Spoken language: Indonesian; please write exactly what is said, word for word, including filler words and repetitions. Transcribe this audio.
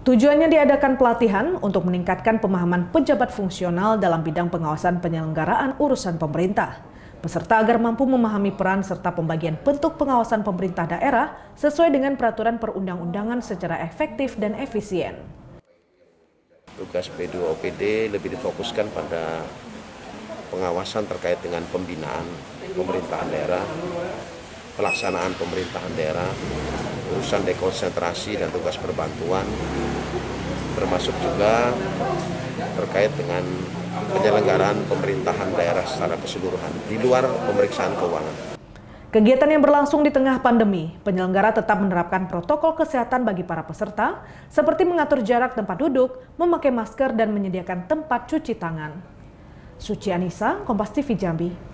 Tujuannya diadakan pelatihan untuk meningkatkan pemahaman pejabat fungsional dalam bidang pengawasan penyelenggaraan urusan pemerintah. Peserta agar mampu memahami peran serta pembagian bentuk pengawasan pemerintah daerah sesuai dengan peraturan perundang-undangan secara efektif dan efisien. Tugas P dua O P D lebih difokuskan pada pengawasan terkait dengan pembinaan pemerintahan daerah, pelaksanaan pemerintahan daerah, urusan dekonsentrasi dan tugas perbantuan, termasuk juga terkait dengan penyelenggaraan pemerintahan daerah secara keseluruhan di luar pemeriksaan keuangan. Kegiatan yang berlangsung di tengah pandemi, penyelenggara tetap menerapkan protokol kesehatan bagi para peserta, seperti mengatur jarak tempat duduk, memakai masker, dan menyediakan tempat cuci tangan. Suci Anissa, Kompas T V Jambi.